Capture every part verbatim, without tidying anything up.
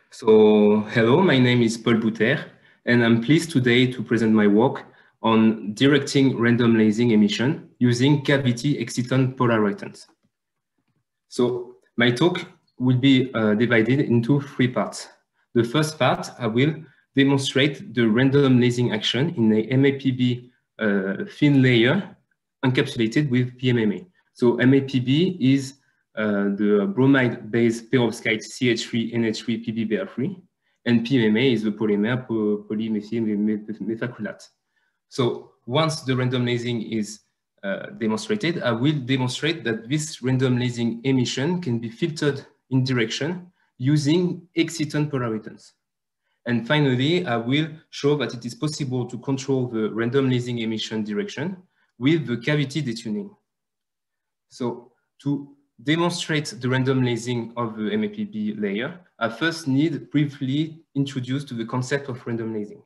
So, hello, my name is Paul Bouter, and I'm pleased today to present my work on directing random lasing emission using cavity exciton polariton. So, my talk will be uh, divided into three parts. The first part, I will demonstrate the random lasing action in a M A P B uh, thin layer encapsulated with P M M A. So, M A P B is Uh, the bromide-based perovskite C H three N H three P B B R three, and P M M A is the polymer polymethyl methacrylate. So once the random lasing is uh, demonstrated, I will demonstrate that this random lasing emission can be filtered in direction using exciton polaritons. And finally, I will show that it is possible to control the random lasing emission direction with the cavity detuning. So to demonstrate the random lasing of the M A P B layer, I first need briefly introduce to the concept of random lasing.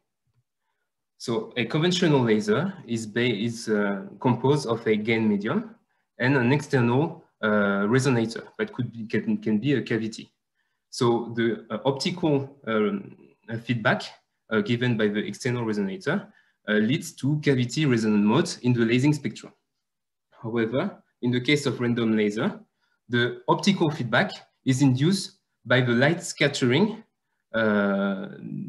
So a conventional laser is, is uh, composed of a gain medium and an external uh, resonator that could be, can, can be a cavity. So the uh, optical um, feedback uh, given by the external resonator uh, leads to cavity resonant modes in the lasing spectrum. However, in the case of random laser, the optical feedback is induced by the light scattering uh,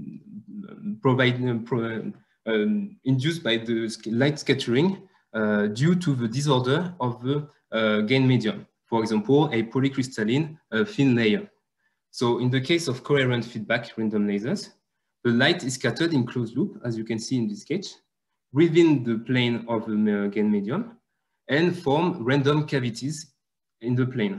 provide, pro, um, induced by the light scattering uh, due to the disorder of the uh, gain medium. For example, a polycrystalline uh, thin layer. So in the case of coherent feedback random lasers, the light is scattered in closed loop, as you can see in this sketch, within the plane of the gain medium, and form random cavities in the plane.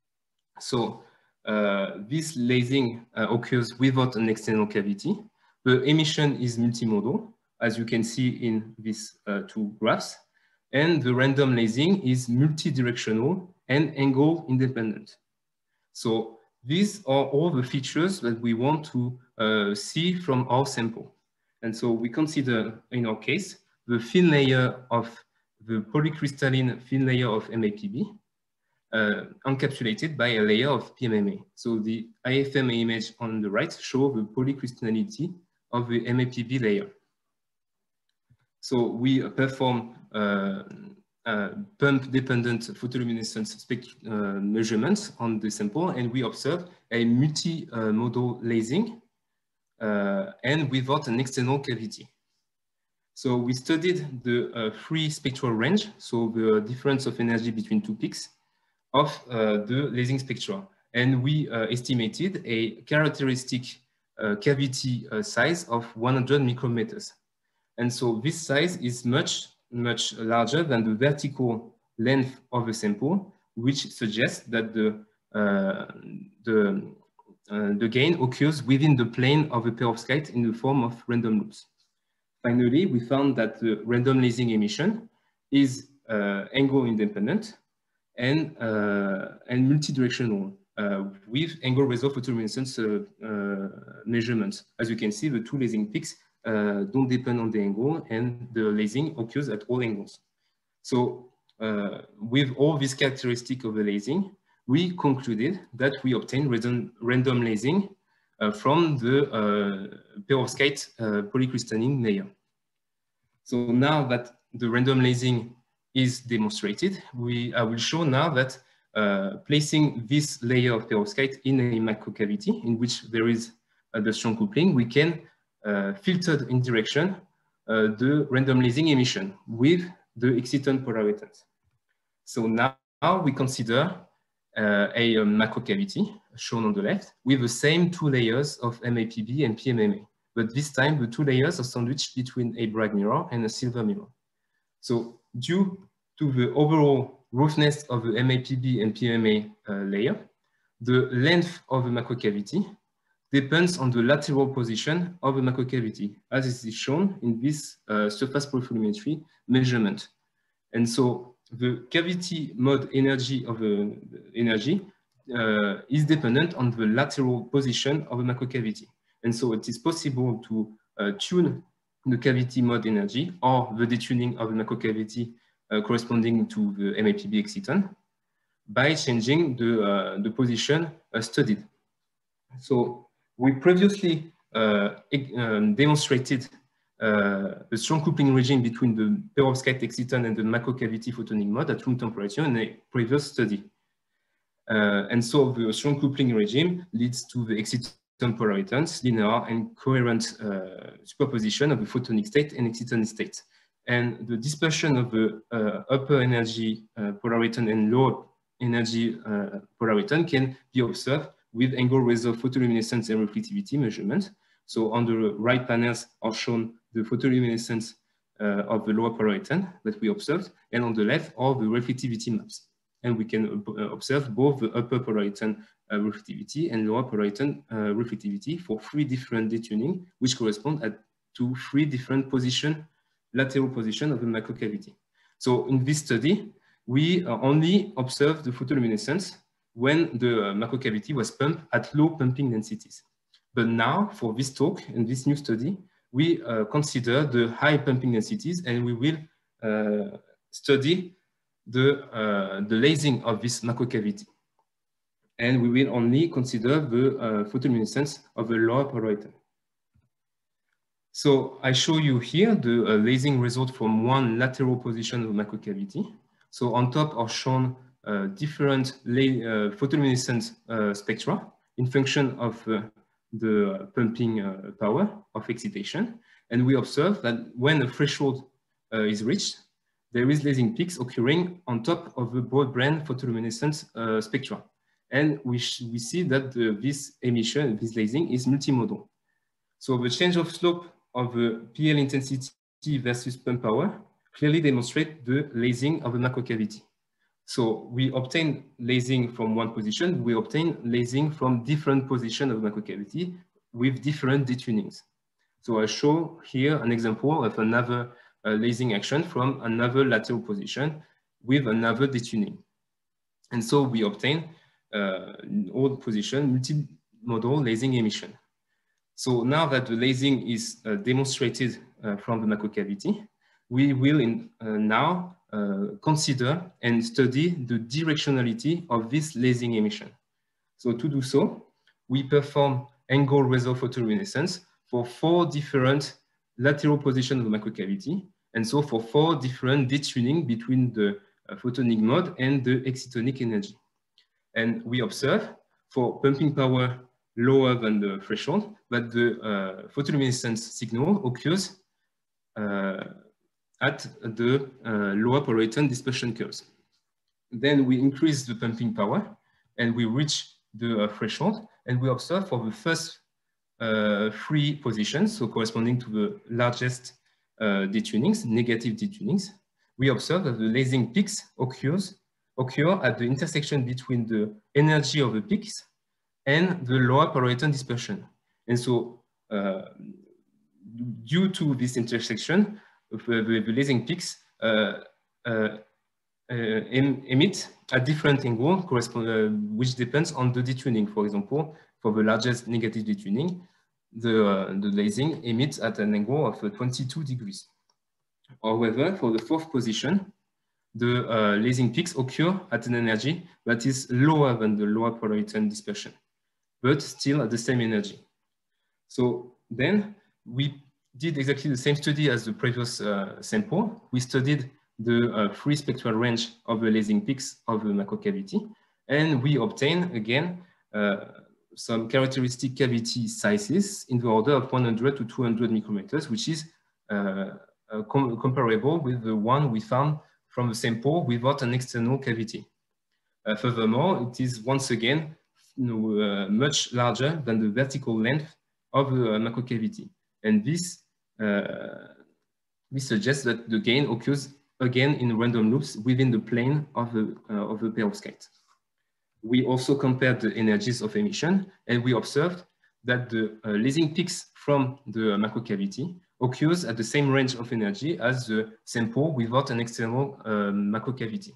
So uh, this lasing uh, occurs without an external cavity. The emission is multimodal, as you can see in these uh, two graphs, and the random lasing is multidirectional and angle independent. So these are all the features that we want to uh, see from our sample. And so we consider, in our case, the thin layer of the polycrystalline thin layer of M A P B uh, encapsulated by a layer of P M M A. So the I F M image on the right shows the polycrystallinity of the M A P B layer. So we perform uh, uh, pump-dependent photoluminescence uh, measurements on the sample, and we observe a multi-modal lasing uh, and without an external cavity. So we studied the uh, free spectral range, so the difference of energy between two peaks of uh, the lasing spectra. And we uh, estimated a characteristic uh, cavity uh, size of one hundred micrometers. And so this size is much, much larger than the vertical length of the sample, which suggests that the, uh, the, uh, the gain occurs within the plane of a perovskite in the form of random loops. Finally, we found that the random lasing emission is uh, angle independent and, uh, and multidirectional uh, with angle result photoluminescence uh, uh, measurements. As you can see, the two lasing peaks uh, don't depend on the angle, and the lasing occurs at all angles. So uh, with all these characteristics of the lasing, we concluded that we obtained random, random lasing Uh, from the uh, perovskite uh, polycrystalline layer. So now that the random lasing is demonstrated, we, I will show now that uh, placing this layer of perovskite in a macrocavity in which there is uh, the strong coupling, we can uh, filter in direction uh, the random lasing emission with the exciton polaritons. So now we consider Uh, a um, macrocavity shown on the left with the same two layers of M A P B and P M M A. But this time the two layers are sandwiched between a Bragg mirror and a silver mirror. So due to the overall roughness of the M A P B and P M M A uh, layer, the length of the macrocavity depends on the lateral position of the macrocavity, as is shown in this uh, surface profilimetry measurement. And so the cavity mode energy of the energy uh, is dependent on the lateral position of the macrocavity. And so it is possible to uh, tune the cavity mode energy or the detuning of the macrocavity uh, corresponding to the M A P B exciton by changing the, uh, the position uh, studied. So we previously uh, um, demonstrated uh, a strong coupling regime between the perovskite exciton and the macrocavity photonic mode at room temperature in a previous study. Uh, and so the strong coupling regime leads to the exciton polaritons, linear and coherent uh, superposition of the photonic state and exciton state. And the dispersion of the uh, upper energy uh, polariton and lower energy uh, polariton can be observed with angle resolved photoluminescence and reflectivity measurement. So on the right panels are shown the photoluminescence uh, of the lower polariton that we observed, and on the left are the reflectivity maps. And we can uh, observe both the upper polariton uh, reflectivity and lower polariton uh, reflectivity for three different detuning, which correspond at, to three different position, lateral position of the macrocavity. So in this study, we uh, only observed the photoluminescence when the uh, macrocavity was pumped at low pumping densities. But now, for this talk and this new study, we uh, consider the high pumping densities, and we will uh, study the, uh, the lasing of this macrocavity. And we will only consider the uh, photoluminescence of the lower polariton. So I show you here the uh, lasing result from one lateral position of the macrocavity. So on top are shown uh, different uh, photoluminescent uh, spectra in function of uh, the pumping uh, power of excitation. And we observe that when a threshold uh, is reached, there is lasing peaks occurring on top of the broadband photoluminescence uh, spectra. And we, we see that the, this emission, this lasing is multimodal. So the change of slope of the P L intensity versus pump power clearly demonstrate the lasing of the macrocavity. So we obtain lasing from one position, we obtain lasing from different positions of the macrocavity with different detunings. So I show here an example of another uh, lasing action from another lateral position with another detuning. And so we obtain uh, in all position multimodal lasing emission. So now that the lasing is uh, demonstrated uh, from the macrocavity, we will in, uh, now uh, consider and study the directionality of this lasing emission. So to do so, we perform angle resolved photoluminescence for four different lateral positions of the macrocavity, and so for four different detuning between the uh, photonic mode and the excitonic energy. And we observe for pumping power lower than the threshold, but the uh, photoluminescence signal occurs uh, at the uh, lower polariton dispersion curves. Then we increase the pumping power and we reach the uh, threshold, and we observe for the first uh, three positions, so corresponding to the largest uh, detunings, negative detunings, we observe that the lasing peaks occurs, occur at the intersection between the energy of the peaks and the lower polariton dispersion. And so uh, due to this intersection, the, the, the lasing peaks uh, uh, uh, emit at different angle, correspond, uh, which depends on the detuning. For example, for the largest negative detuning, the, uh, the lasing emits at an angle of uh, twenty-two degrees. However, for the fourth position, the uh, lasing peaks occur at an energy that is lower than the lower polariton dispersion, but still at the same energy. So then we did exactly the same study as the previous uh, sample. We studied the uh, free spectral range of the lasing peaks of the macrocavity, and we obtained again uh, some characteristic cavity sizes in the order of one hundred to two hundred micrometers, which is uh, uh, com comparable with the one we found from the sample without an external cavity. Uh, furthermore, it is once again you know, uh, much larger than the vertical length of the uh, macrocavity. And this, uh, this suggests that the gain occurs again in random loops within the plane of the, uh, of the perovskite. We also compared the energies of emission, and we observed that the uh, lasing peaks from the macrocavity occurs at the same range of energy as the sample without an external uh, macrocavity.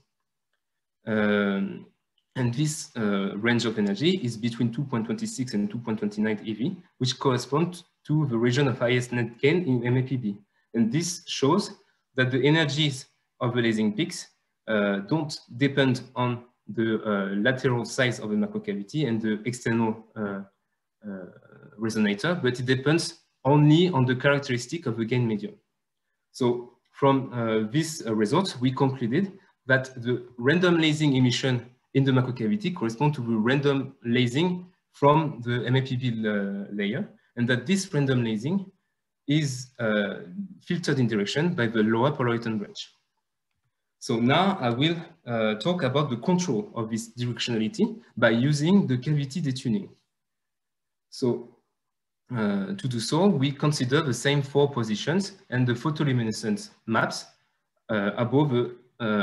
Um, and this uh, range of energy is between two point two six and two point two nine eV, which corresponds to the region of highest net gain in M A P B. And this shows that the energies of the lasing peaks uh, don't depend on the uh, lateral size of the macrocavity and the external uh, uh, resonator, but it depends only on the characteristic of the gain medium. So from uh, this uh, result, we concluded that the random lasing emission in the macrocavity corresponds to the random lasing from the M A P B uh, layer, and that this random lasing is uh, filtered in direction by the lower polariton branch. So now I will uh, talk about the control of this directionality by using the cavity detuning. So uh, to do so, we consider the same four positions and the photoluminescent maps uh, above the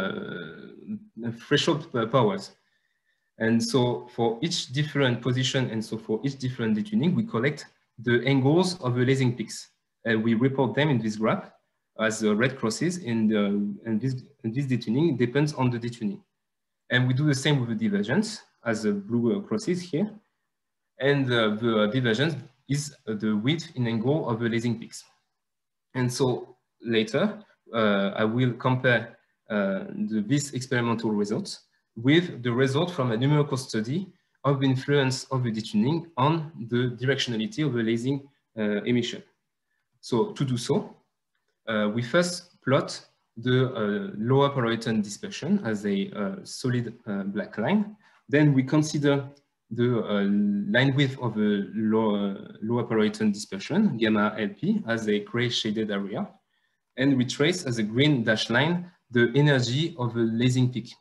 uh, threshold powers. And so for each different position and so for each different detuning, we collect the angles of the lasing peaks. And we report them in this graph as uh, red crosses, and, uh, and, this, and this detuning depends on the detuning. And we do the same with the divergence as the blue uh, crosses here. And uh, the divergence is uh, the width in angle of the lasing peaks. And so later, uh, I will compare uh, the, these experimental results with the result from a numerical study of the influence of the detuning on the directionality of the lasing uh, emission. So to do so, uh, we first plot the uh, lower polariton dispersion as a uh, solid uh, black line. Then we consider the uh, line width of a lower, lower polariton dispersion, gamma L P, as a gray shaded area. And we trace as a green dashed line the energy of the lasing peak.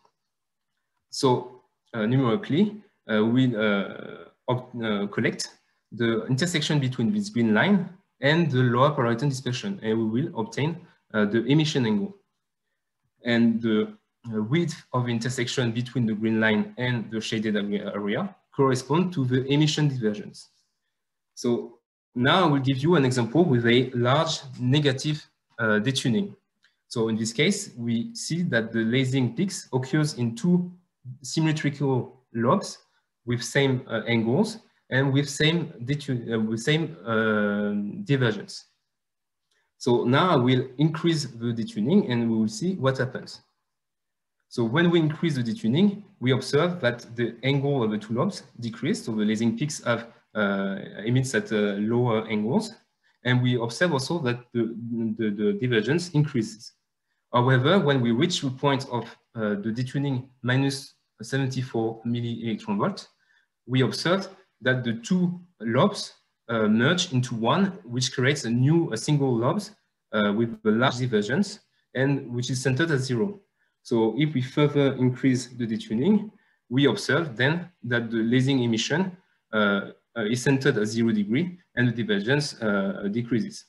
So uh, numerically, uh, we uh, uh, collect the intersection between this green line and the lower polariton dispersion, and we will obtain uh, the emission angle. And the uh, width of the intersection between the green line and the shaded area correspond to the emission divergence. So now I will give you an example with a large negative uh, detuning. So in this case, we see that the lasing peaks occurs in two symmetrical lobes with same uh, angles and with same, uh, with same uh, divergence. So now I will increase the detuning and we will see what happens. So when we increase the detuning, we observe that the angle of the two lobes decrease. So the lasing peaks have uh, emits at uh, lower angles. And we observe also that the, the, the divergence increases. However, when we reach the point of uh, the detuning minus seventy-four milli electron volt, we observe that the two lobes uh, merge into one, which creates a new a single lobes uh, with a large divergence and which is centered at zero. So if we further increase the detuning, we observe then that the lasing emission uh, uh, is centered at zero degree and the divergence uh, decreases.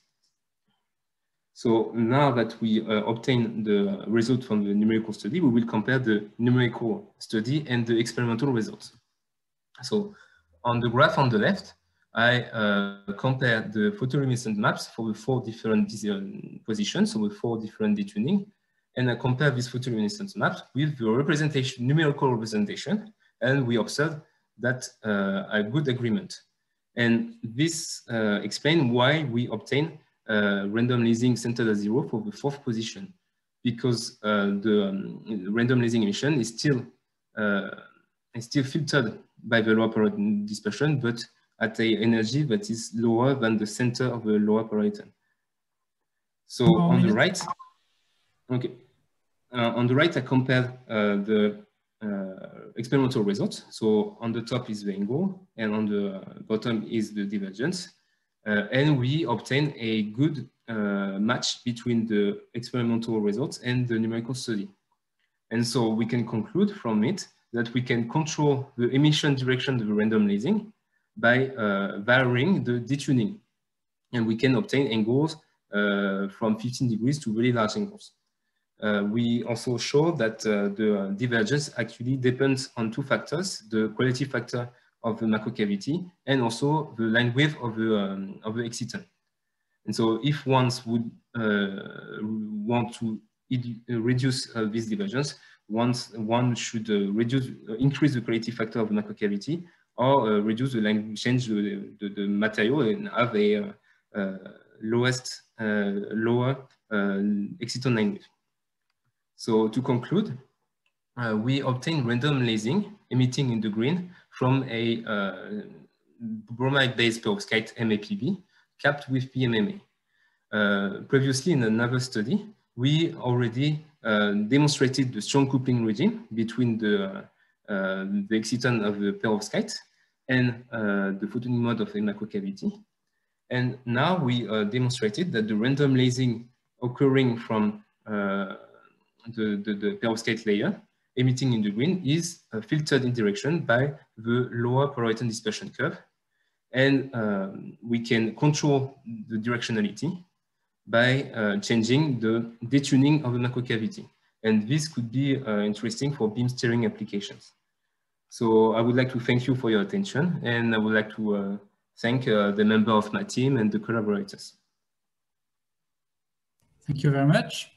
So now that we uh, obtain the result from the numerical study, we will compare the numerical study and the experimental results. So on the graph on the left, I uh, compare the photoluminescent maps for the four different uh, positions, so with four different detuning, and I compare these photoluminescent maps with the representation, numerical representation, and we observe that uh, a good agreement. And this uh, explains why we obtain uh, random lasing centered at zero for the fourth position, because uh, the um, random lasing emission is still uh, is still filtered by the lower polariton dispersion, but at a energy that is lower than the center of the lower polariton. So oh, on the right, okay, uh, on the right I compared uh, the uh, experimental results. So on the top is the angle, and on the bottom is the divergence, uh, and we obtain a good uh, match between the experimental results and the numerical study. And so we can conclude from it that we can control the emission direction of the random lasing by uh, varying the detuning. And we can obtain angles uh, from fifteen degrees to really large angles. Uh, we also show that uh, the divergence actually depends on two factors, the quality factor of the macrocavity and also the line width of the, um, of the exciton. And so if one would uh, want to reduce uh, this divergence, once one should uh, reduce, uh, increase the quality factor of the macrocavity, or uh, reduce the line, change the, the, the material and have a uh, uh, lowest, uh, lower uh, exciton line width. So to conclude, uh, we obtain random lasing emitting in the green from a uh, bromide-based perovskite M A P V capped with P M M A. Uh, previously, in another study, we already uh, demonstrated the strong coupling regime between the, uh, the exciton of the perovskite and uh, the photonic mode of the macrocavity. And now we uh, demonstrated that the random lasing occurring from uh, the, the, the perovskite layer emitting in the green is uh, filtered in direction by the lower polariton dispersion curve. And um, we can control the directionality by uh, changing the detuning of the macrocavity. And this could be uh, interesting for beam steering applications. So I would like to thank you for your attention, and I would like to uh, thank uh, the member of my team and the collaborators. Thank you very much.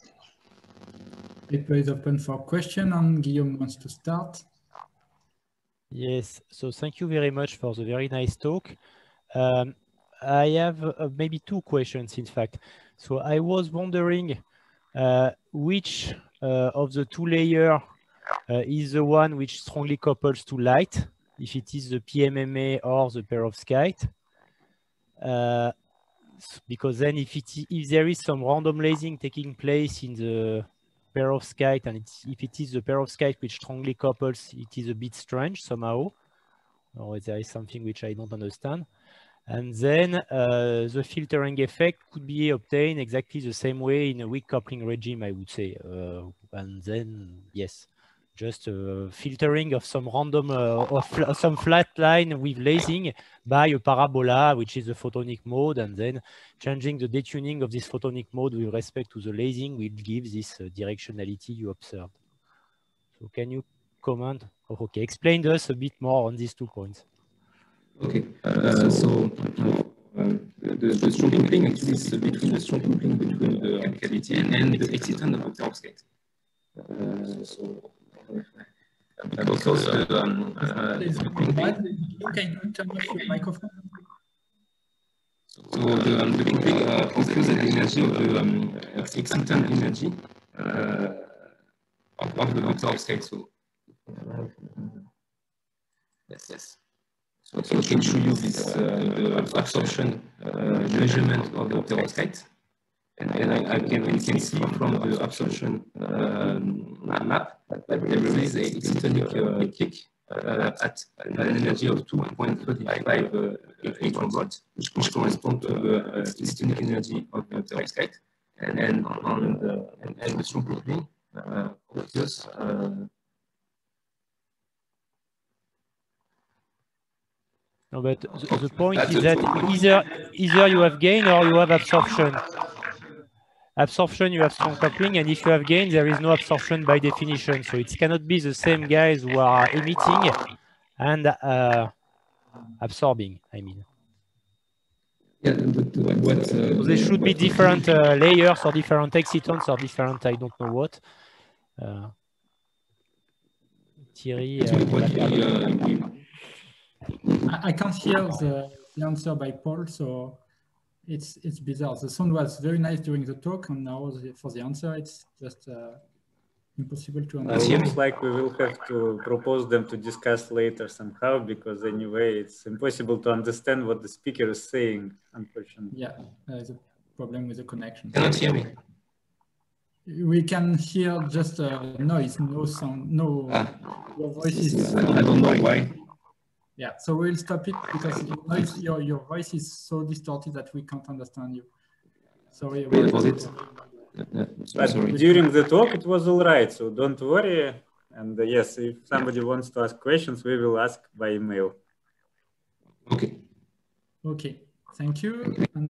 Paper is open for question, and Guillaume wants to start. Yes, so thank you very much for the very nice talk. Um, I have uh, maybe two questions, in fact. So I was wondering uh, which uh, of the two layers uh, is the one which strongly couples to light, if it is the P M M A or the perovskite. Uh, because then if, it, if there is some random lasing taking place in the perovskite, and it's, if it is the perovskite which strongly couples, it is a bit strange somehow, or there is something which I don't understand. And then uh, the filtering effect could be obtained exactly the same way in a weak coupling regime, I would say. Uh, and then, yes, just uh, filtering of some random, uh, of some flat line with lasing by a parabola, which is the photonic mode, and then changing the detuning of this photonic mode with respect to the lasing, which gives this uh, directionality you observed. So can you comment? Oh, okay, explain to us a bit more on these two points. Okay, uh, so uh, the, the strong coupling actually is between the strong coupling between the cavity and, and the exciton of the perovskite. Uh, so, because the, um, uh, the coupling, Can you turn off your microphone? So the, um, the coupling uh, occurs at the energy of the um, exciton energy uh, of, of the perovskite. So yes, yes. So I can show you this uh, the absorption uh, measurement of the perovskite, and, and I, I can we can see from the absorption um, map that there is a excitonic uh, kick uh, at an energy of two point three five uh, electron volts, which, which corresponds to the uh, excitonic energy of the perovskite, and and on the and, and the strong coupling uh, occurs. Uh, No, but the, the point is that either either you have gain or you have absorption. Absorption, you have strong coupling, and if you have gain, there is no absorption by definition. So it cannot be the same guys who are emitting and uh, absorbing, I mean. Yeah, but what, uh, so they should be different uh, layers or different excitons or different, I don't know what. Uh, Thierry, uh, I can't hear the, the answer by Paul, so it's it's bizarre. The sound was very nice during the talk, and now the, for the answer, it's just uh, impossible to understand. It looks like we will have to propose them to discuss later somehow, because anyway, it's impossible to understand what the speaker is saying, unfortunately. Yeah, there's a problem with the connection. Cannot hear me. We can hear just a noise, no sound, no. Ah, your voice is. I don't know why. Yeah, so we'll stop it because your, noise, your, your voice is so distorted that we can't understand you. Sorry about was it. But sorry. During the talk, it was all right, so don't worry. And uh, yes, if somebody yeah. wants to ask questions, we will ask by email. Okay. Okay, thank you. And